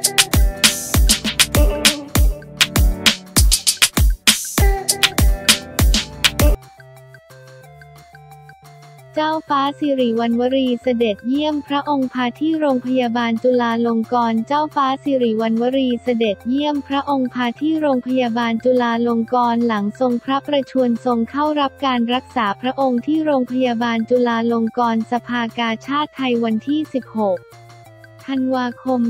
เจ้าฟ้าสิริวัณวรีเสด็จเยี่ยมพระองค์พาที่โรงพยาบาลจุฬาลงกรณ์เจ้าฟ้าสิริวัณวรีเสด็จเยี่ยมพระองค์พาที่โรงพยาบาลจุฬาลงกรณ์หลังทรงพระประชวรทรงเข้ารับการรักษาพระองค์ที่โรงพยาบาลจุฬาลงกรณ์สภากาชาดไทยวันที่ 16 ธันวาคม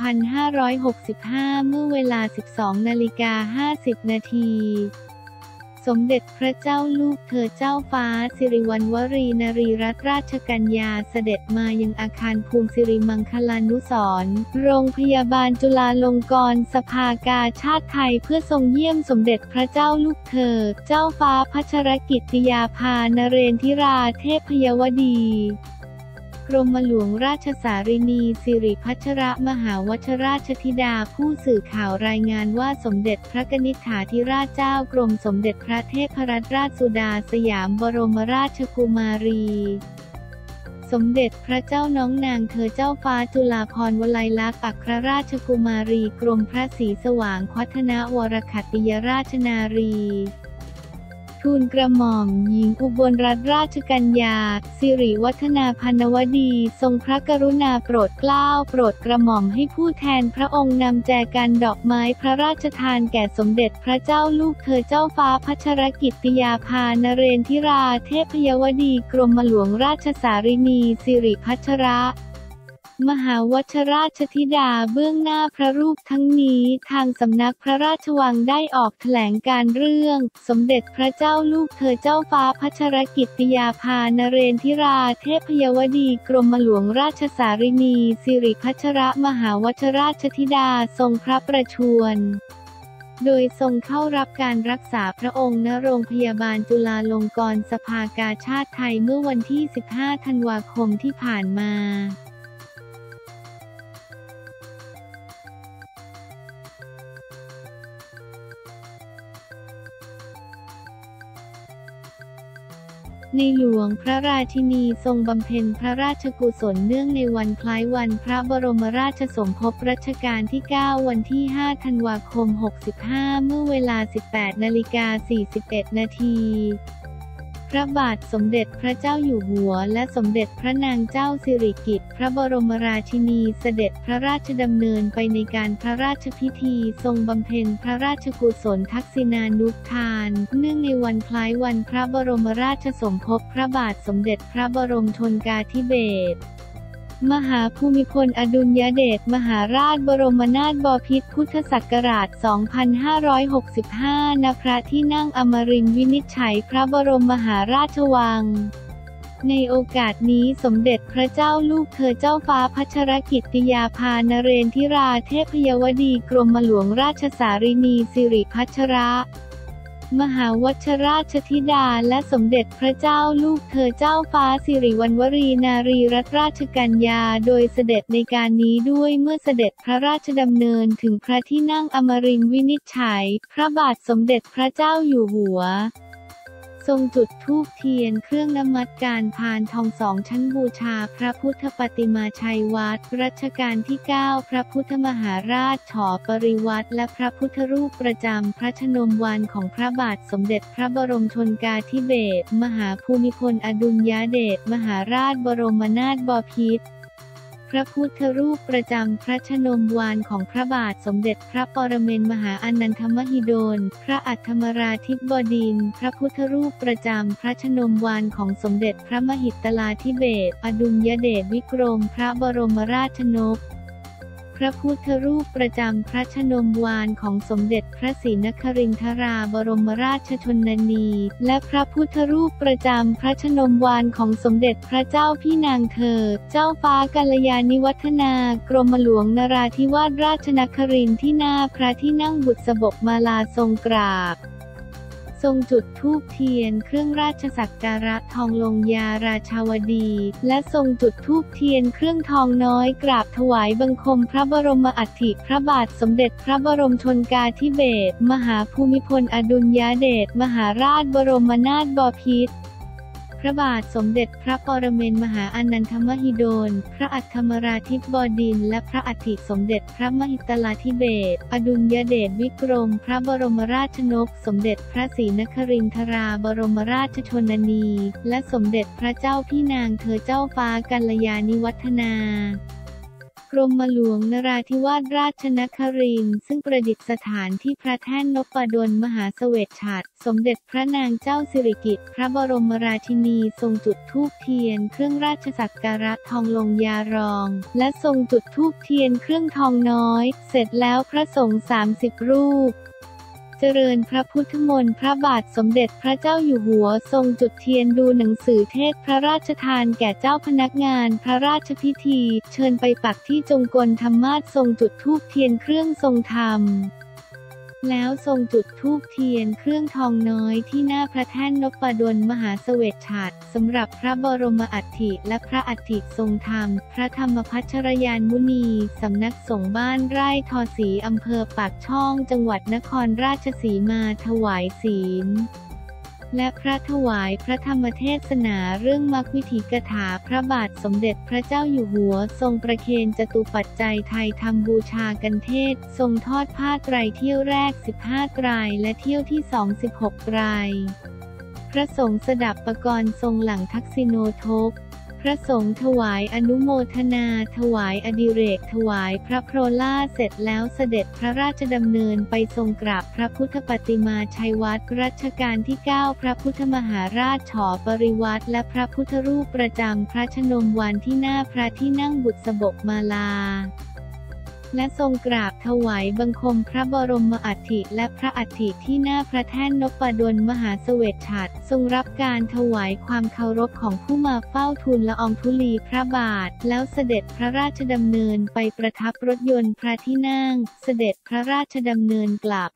2565 เมื่อเวลา 12:50 นาทีสมเด็จพระเจ้าลูกเธอเจ้าฟ้าสิริวัณวรีนรีรัตนราชกัญญาเสด็จมายังอาคารภูมิสิริมังคลานุสรณ์โรงพยาบาลจุฬาลงกรณ์สภากาชาดไทยเพื่อทรงเยี่ยมสมเด็จพระเจ้าลูกเธอเจ้าฟ้าพัชรกิติยาภานเรนทิราเทพยวดีกรมหลวงราชสารินีสิริพัชรมหาวชราชธิดาผู้สื่อข่าวรายงานว่าสมเด็จพระกนิษฐาธิราชเจ้ากรมสมเด็จพระเทพรัตนราชสุดาสยามบรมราชกุมารีสมเด็จพระเจ้าน้องนางเธอเจ้าฟ้าจุฬาภรณ์วลัยลักษณ์อัครราชกุมารีกรมพระศรีสว่างควัฒนวรขัตติยราชนารีทูลกระหม่อมหญิงอุบลรัตนราชกัญญาสิริวัฒนาพรรณวดีทรงพระกรุณาโปรดเกล้าโปรดกระหม่อมให้ผู้แทนพระองค์นำแจกันดอกไม้พระราชทานแก่สมเด็จพระเจ้าลูกเธอเจ้าฟ้าพัชรกิติยาภานเรนทิราเทพยวดีกรมหลวงราชสารินีสิริพัชรมหาวชราชธิดาเบื้องหน้าพระรูปทั้งนี้ทางสำนักพระราชวังได้ออกแถลงการเรื่องสมเด็จพระเจ้าลูกเธอเจ้าฟ้าพัชรกิติยาภานเรนทิราเทพยวดีกรมหลวงราชสารินีสิริพัชรมหาวชราชธิดาทรงพระประชวรโดยทรงเข้ารับการรักษาพระองค์ณโรงพยาบาลจุฬาลงกรณ์สภากาชาดไทยเมื่อวันที่ 15 ธันวาคมที่ผ่านมาในหลวงพระราชินีทรงบำเพ็ญพระราชกุศลเนื่องในวันคล้ายวันพระบรมราชสมภพรัชกาลที่ 9 วันที่ 5 ธันวาคม 65 เมื่อเวลา 18:41 นาทีพระบาทสมเด็จพระเจ้าอยู่หัวและสมเด็จพระนางเจ้าสิริกิติ์พระบรมราชินีเสด็จพระราชดำเนินไปในการพระราชพิธีทรงบำเพ็ญพระราชกุศลทักษิณานุทานเนื่องในวันคล้ายวันพระบรมราชสมภพพระบาทสมเด็จพระบรมชนกาธิเบศรมหาภูมิพลอดุลยเดชมหาราชบรมนาถบพิตรพุทธศักราช 2565 ณ พระที่นั่งอมรินทร์วินิจฉัยพระบรมมหาราชวังในโอกาสนี้สมเด็จพระเจ้าลูกเธอเจ้าฟ้าพัชรกิติยาภานเรนทิราเทพยวดีกรมหลวงราชสารินีสิริพัชรมหาวชราชธิดาและสมเด็จพระเจ้าลูกเธอเจ้าฟ้าสิริวัณวรีนารีรัตนราชกัญญาโดยเสด็จในการนี้ด้วยเมื่อเสด็จพระราชดำเนินถึงพระที่นั่งอมรินทร์วินิจฉัยพระบาทสมเด็จพระเจ้าอยู่หัวทรงจุดธูปเทียนเครื่องนมัสการพานทอง2 ชั้นบูชาพระพุทธปฏิมาชัยวัดรัชกาลที่ 9 พระพุทธมหาราชฉปริวัติและพระพุทธรูปประจำพระชนมวานของพระบาทสมเด็จพระบรมชนกาธิเบศรมหาภูมิพลอดุลยเดชมหาราชบรมนาถบพิตรพระพุทธรูปประจำพระชนมวานของพระบาทสมเด็จพระปรเมนทรมหาอนันทมหิดลพระอัฏฐมราธิบดินทร์พระพุทธรูปประจำพระชนมวานของสมเด็จพระมหิตลาธิเบศรอดุลยเดชวิกรมพระบรมราชนกพระพุทธรูปประจำพระชนมวานของสมเด็จพระศรีนครินทราบรมราชชนนีและพระพุทธรูปประจำพระชนมวานของสมเด็จพระเจ้าพี่นางเธอเจ้าฟ้ากัลยาณิวัฒนากรมหลวงนราธิวาสราชนครินทร์ที่หน้าพระที่นั่งบุษบกมาลาทรงกราบทรงจุดธูปเทียนเครื่องราชสักการะทองลงยาราชาวดีและทรงจุดธูปเทียนเครื่องทองน้อยกราบถวายบังคมพระบรมอัฐิพระบาทสมเด็จพระบรมชนกาธิเบศรมหาภูมิพลอดุลยเดชมหาราชบรมนาถบพิตรพพระบาทสมเด็จพระปรเมนทรมหาอนันทมหิดลพระอัฏฐมราธิบดินทร์และพระอัฐิสมเด็จพระมหิตลาธิเบศรอดุลยเดชวิกรมพระบรมราชนกสมเด็จพระศรีนครินทราบรมราชชนนีและสมเด็จพระเจ้าพี่นางเธอเจ้าฟ้ากัลยาณิวัฒนากรมหลวงนราธิวาสราชนครินทร์ซึ่งประดิษฐานที่พระแท่นนพดลมหาเสวตฉัตรสมเด็จพระนางเจ้าสิริกิติ์พระบรมราชินีทรงจุดธูปเทียนเครื่องราชสักการะทองลงยารองและทรงจุดธูปเทียนเครื่องทองน้อยเสร็จแล้วพระสงฆ์30 รูปเจริญพระพุทธมนต์พระบาทสมเด็จพระเจ้าอยู่หัวทรงจุดเทียนดูหนังสือเทศพระราชทานแก่เจ้าพนักงานพระราชพิธีเชิญไปปักที่จงกลธรรมาสน์ทรงจุดธูปเทียนเครื่องทรงธรรมแล้วทรงจุดธูปเทียนเครื่องทองน้อยที่หน้าพระแท่นนพดลมหาเสวตฉัตรสำหรับพระบรมอัฐิและพระอัฐิทรงธรรมพระธรรมพัชรยานมุนีสำนักสงฆ์บ้านไร่ทอศรีอำเภอปากช่องจังหวัดนครราชสีมาถวายศีลและพระถวายพระธรรมเทศนาเรื่องมรรควิถีกถาพระบาทสมเด็จพระเจ้าอยู่หัวทรงประเคนจตุปัจจัยไทยธรรมบูชากันเทศทรงทอดผ้าไตรเที่ยวแรก15 ไตรและเที่ยวที่2 16 ไตรพระสงฆ์สดับปกรณ์ทรงหลังทักษิโนทกพระสงฆ์ถวายอนุโมทนาถวายอดิเรกถวายพระโพล่าเสร็จแล้วเสด็จพระราชดำเนินไปทรงกราบพระพุทธปฏิมาชัยวัดรัชกาลที่ 9พระพุทธมหาราชฉอปริวัติและพระพุทธรูปประจำพระชนมวันที่หน้าพระที่นั่งบุษบกมาลาและทรงกราบถวายบังคมพระบรมอัฐิและพระอัฐิที่หน้าพระแท่นนพดลมหาเสวตฉัตรทรงรับการถวายความเคารพของผู้มาเฝ้าทูลละอองธุลีพระบาทแล้วเสด็จพระราชดำเนินไปประทับรถยนต์พระที่นั่งเสด็จพระราชดำเนินกลับ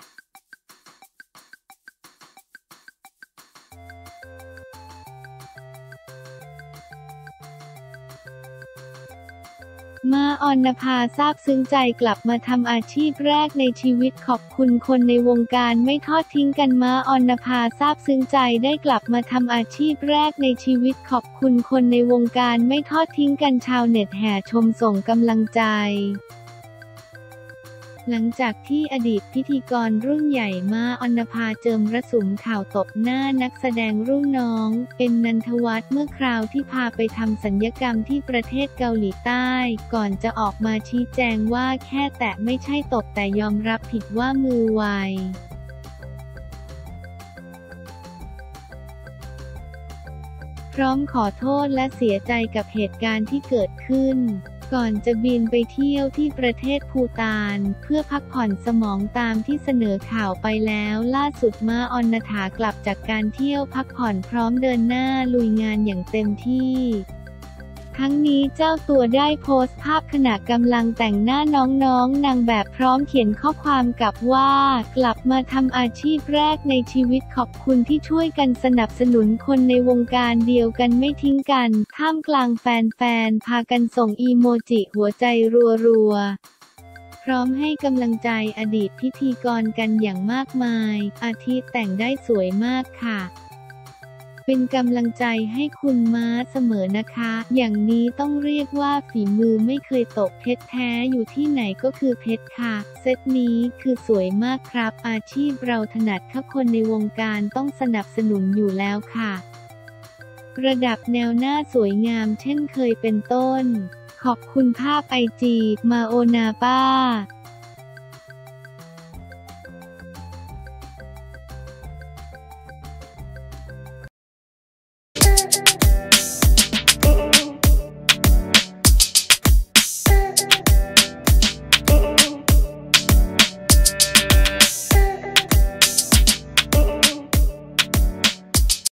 ม้าออนภาซาบซึ้งใจกลับมาทำอาชีพแรกในชีวิตขอบคุณคนในวงการไม่ทอดทิ้งกันม้าออนภาซาบซึ้งใจได้กลับมาทำอาชีพแรกในชีวิตขอบคุณคนในวงการไม่ทอดทิ้งกันชาวเน็ตแห่ชมส่งกำลังใจหลังจากที่อดีตพิธีกรรุ่นใหญ่ม้าออนภาเจิมระสุมข่าวตบหน้านักแสดงรุ่นน้องเป็นนันทวัฒน์เมื่อคราวที่พาไปทำศัลยกรรมที่ประเทศเกาหลีใต้ก่อนจะออกมาชี้แจงว่าแค่แตะไม่ใช่ตบแต่ยอมรับผิดว่ามือไวพร้อมขอโทษและเสียใจกับเหตุการณ์ที่เกิดขึ้นก่อนจะบินไปเที่ยวที่ประเทศภูฏานเพื่อพักผ่อนสมองตามที่เสนอข่าวไปแล้วล่าสุดม้าออนภากลับจากการเที่ยวพักผ่อนพร้อมเดินหน้าลุยงานอย่างเต็มที่ทั้งนี้เจ้าตัวได้โพสต์ภาพขณะกำลังแต่งหน้าน้องๆนางแบบพร้อมเขียนข้อความกับว่ากลับมาทำอาชีพแรกในชีวิตขอบคุณที่ช่วยกันสนับสนุนคนในวงการเดียวกันไม่ทิ้งกันท่ามกลางแฟนๆพากันส่งอีโมจิหัวใจรัวๆพร้อมให้กำลังใจอดีตพิธีกรกันอย่างมากมายอาทิแต่งได้สวยมากค่ะเป็นกำลังใจให้คุณม้าเสมอนะคะอย่างนี้ต้องเรียกว่าฝีมือไม่เคยตกเพชรแท้อยู่ที่ไหนก็คือเพชรค่ะเซตนี้คือสวยมากครับอาชีพเราถนัดค่ะคนในวงการต้องสนับสนุนอยู่แล้วค่ะระดับแนวหน้าสวยงามเช่นเคยเป็นต้นขอบคุณภาพไอจีมาโอนาป้า